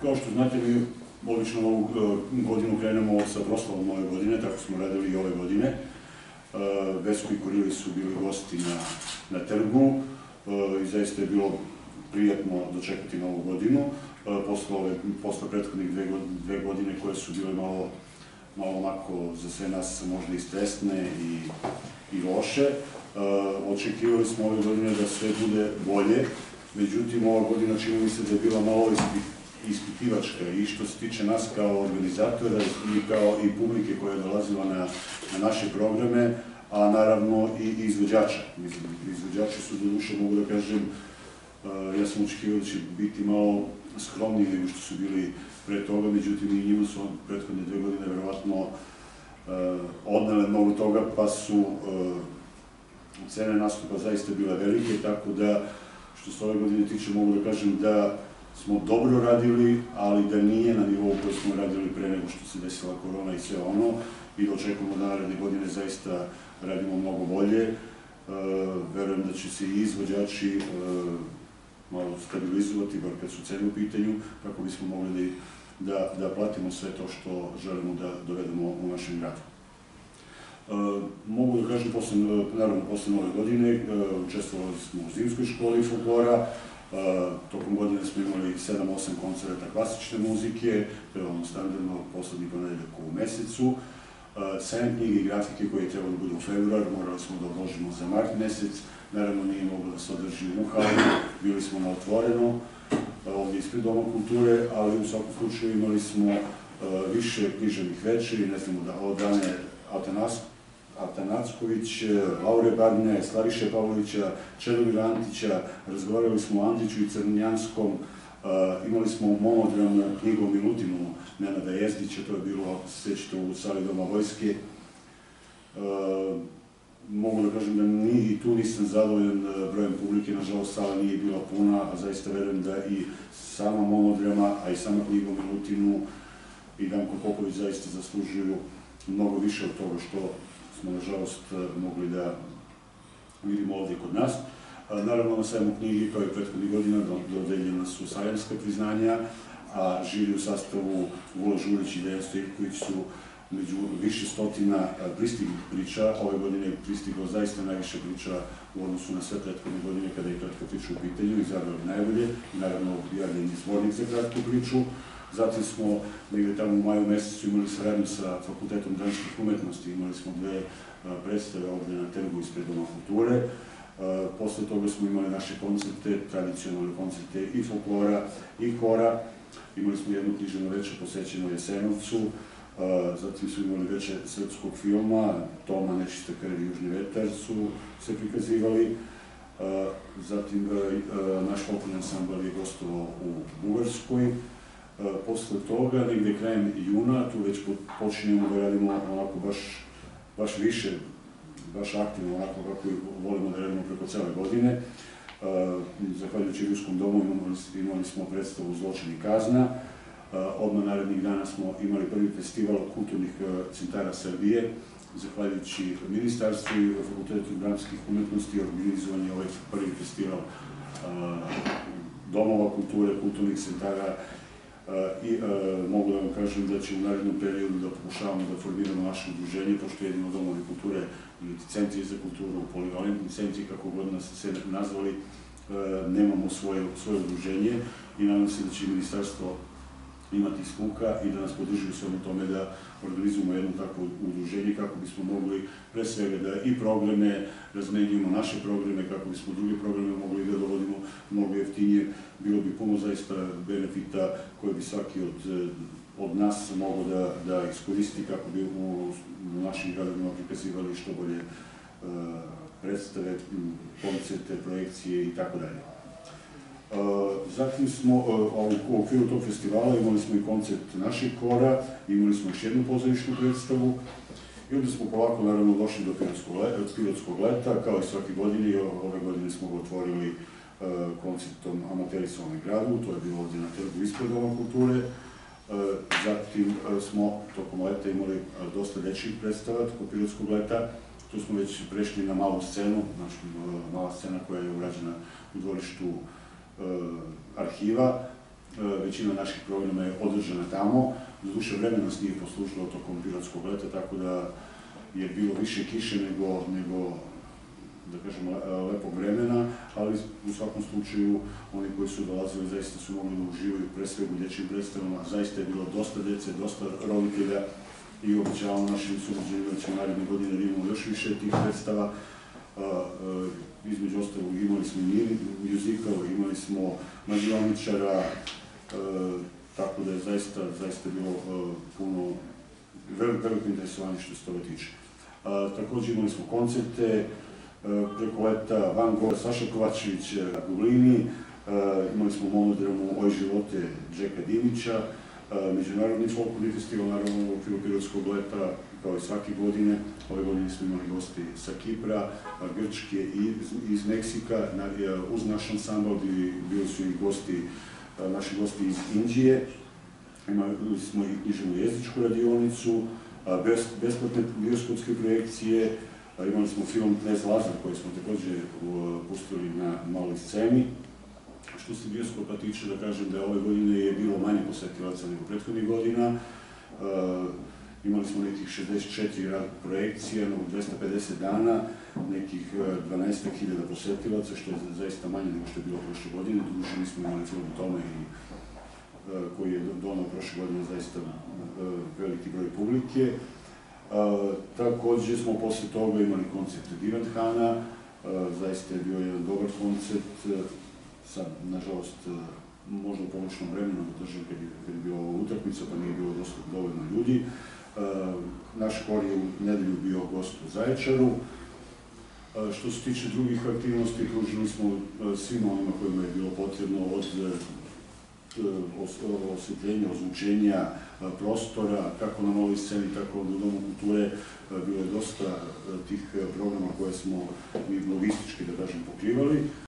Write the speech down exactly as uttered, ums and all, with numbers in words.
Kao što znate, mi obično ovu godinu krenemo sa proslavom nove godine, tako smo radili i ove godine. Vesko i Kurili su bili gosti na trgu i zaista je bilo prijatno dočekati novu godinu. Posle prethodnih dve godine koje su bile malo onako za sve nas možda i stresne i loše, očekivali smo ove godine da sve bude bolje, međutim ova godina čini mi se da je bila malo ispitivačka i što se tiče nas kao organizatora i kao i publike koja je dolazila na naše programe, a naravno i izvođača. Izvođači su, do duše, mogu da kažem, ja sam očekivao da će biti malo skromniji nego što su bili pre toga, međutim i njima su prethodne dve godine verovatno odnele mnogo toga, pa su cene nastupa zaista bile velike, tako da što se ove godine tiče mogu da kažem da smo dobro radili, ali da nije na nivou koji smo radili pre nego što se desila korona i sve ono, i da očekujemo da naredne godine zaista radimo mnogo bolje. Verujem da će se i izvođači malo stabilizovati, bar kad su cene u pitanju, kako bismo mogli da platimo sve to što želimo da dovedemo u našem gradu. Mogu da kažem, naravno, posle nove godine učestvovali smo u zimskoj školi folklora. Tokom godine smo imali sedam osam koncerta klasične muzike, to je ono standardno poslednji ponedeljak u mesecu. Sajam knjige i grafike koji je trebalo da bude u februar, morali smo da odložimo za mart mesec, naravno nije moglo da se održi u hali, bili smo na otvoreno, ovdje ispred Doma kulture, ali u svakom slučaju imali smo više književnih večeri, ne znamo da od Ane Atanacković, Laure Barnje, Slaviše Pavlovića, Čedomira Antića, razgovarali smo o Andriću i Crnjanskom, imali smo monodram knjigu o Milutinu Nenada Jezdića, to je bilo, ako se sećate, u sali Doma vojske. Mogu da kažem da ni tu nisam zadovoljan brojem publike, nažalost sala nije bila puna, a zaista verujem da i sama monodrama, a i sama knjiga o Milutinu i Danko Popović zaista zaslužuju mnogo više od toga što smo, nažalost, mogli da vidimo ovdje kod nas. Naravno, na sajmu knjigi, kao i prethodnih godina, dodeljena su sajamska priznanja, a žiri u sastavu Vula Žurić i Dejan Stojković su među više stotina pristiglih priča. Ove godine je pristiglo zaista najviše priča u odnosu na sve prethodne godine kada je kratka priča u pitanju, izabrali najbolje, naravno objavljen je zbornik za kratku priču. Zatim smo negde tamo u maju mesecu imali saradnju sa Fakultetom dramskih umetnosti, imali smo dve predstave ovde na trgu ispred Doma kulture. Posle toga smo imali naše koncerte, tradicionalne koncerte i folklora i hora. Imali smo jednu književnu večer posvećenu Jasenovcu, zatim su imali večer srpskog filma, Toma, Nečista krv i Južni vetar su se prikazivali. Zatim naš folklorni ansambl je gostovao u Bugarskoj. Posle toga, negde krajem juna, tu već počinjemo da radimo onako baš više, baš aktivno, onako kako volimo da radimo preko cele godine. Zahvaljujući Ruskom domu imali smo predstavu Zločin i kazna. Odmah narednih dana smo imali prvi festival kulturnih centara Srbije. Zahvaljujući Ministarstvu i Fakultetu dramskih umetnosti organizovan je ovaj prvi festival domova kulture, kulturnih centara, i mogu da vam kažem da će u narednom periodu da pokušavamo da formiramo naše udruženje, pošto jedino domovi kulture ili centri za kulturu, polivalentni centri, kako god nas se nazvali, nemamo svoje udruženje i nadam se da će ministarstvo imati sluha i da nas podrži u svemu tome da organizujemo jedno takvo udruženje kako bismo mogli pre svega da i programe razmenjujemo, naše programe, kako bismo druge programe mogli da dovodimo mnogo jeftinije. Bilo bi puno zaista benefita koje bi svaki od nas mogao da iskoristi kako bi u našim gradovima prikazivali što bolje predstave, koncerte, projekcije i tako dalje. Zatim smo, u okviru tog festivala imali smo i koncert naših hora, imali smo još jednu pozorišnu predstavu i onda smo polako, naravno, došli do Pirotskog leta, kao i svake godine, i ove godine smo ga otvorili koncertom Amateri su ovome gradu, to je bilo ovdje na trgu ispred Doma kulture. Zatim smo tokom leta imali dosta dečjih predstava tokom Pirotskog leta. Tu smo već prešli na malu scenu, znači mala scena koja je urađena u dvorištu arhiva. većina naših programa je održana tamo. Doduše vremena nas nije poslužilo tokom Pirotskog leta, tako da je bilo više kiše nego, nego da kažem, lepog vremena, ali u svakom slučaju oni koji su dolazili zaista su mogli da uživaju pre svega u dječjim predstavama. Zaista je bilo dosta djece, dosta roditelja i obećavamo našim sugrađanima da ćemo naredne godine da imamo još više tih predstava. Između ostalog imali smo mjuzikal, imali smo mađioničara, tako da je zaista, zaista bilo puno, veliko interesovanje što se toga tiče. Također imali smo koncerte, preko leta Van Gogh, Saša Kovačević, Gulini, imali smo monodramu Oj živote Džeka Dimića, međunarodni folklorni festival, naravno u okviru Pirotskog leta, kao i svake godine. Ove godine smo imali gosti sa Kipra, Grčke i iz Meksika, uz naš ansambl bili su i gosti, naši gosti iz Indije. Imali smo i književnu jezičku radionicu, besplatne bioskopske projekcije, imali smo film Knez Lazar koji smo također pustili na maloj sceni. Što se bioskopa tiče, da kažem da ove godine je bilo manje posetilaca nego prethodnih godina. Imali smo nekih šezdeset četiri projekcija, dvesta pedeset dana, nekih dvanaest hiljada posetilaca, što je zaista manje nego što je bilo prošle godine. Doduše nismo imali film Tome koji je donao prošle godine zaista veliki broj publike. Također smo posle toga imali koncert Divanthana, zaista je bio jedan dobar koncert, sad, nažalost, možda u pomoćnom vremenu održan kad je bila ova utakmica, pa nije bilo dosta dovoljno ljudi. Naš kor je u nedelju bio gost u Zaječaru. Što se tiče drugih aktivnosti, pružili smo svima onima kojima je bilo potrebno od osvetljenja, ozvučenja prostora, kako na Novoj sceni, tako u Domu kulture. Bilo je dosta tih programa koje smo mi logistički, da kažem, pokrivali.